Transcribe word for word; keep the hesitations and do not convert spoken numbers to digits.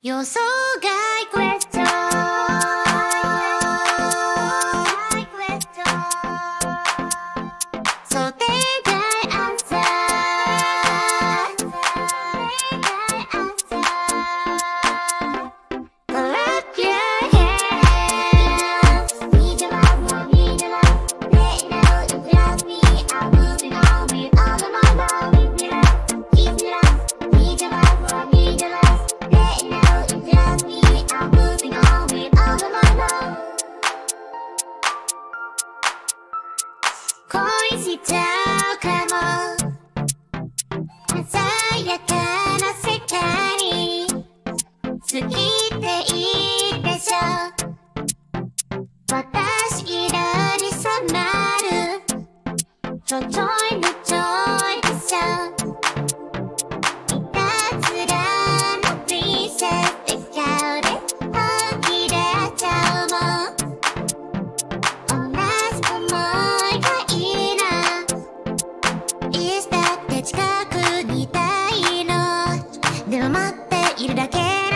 予想外クエスチョン想定外アンサー Clap your hands Need your love, more need your love Let know you love me I'm moving on with all of my love Need your love, need your love Need your love, more need your love Let know you love me I'm moving on with all of my love恋しちゃうかも鮮やかな世界に好きっていいでしょ私色に染まるちょちょいのちょいでしょいたずらのプリンセス笑顔で本気出ちゃうもん同じ思いがいいないつだって近くにいたいのでも待っているだけ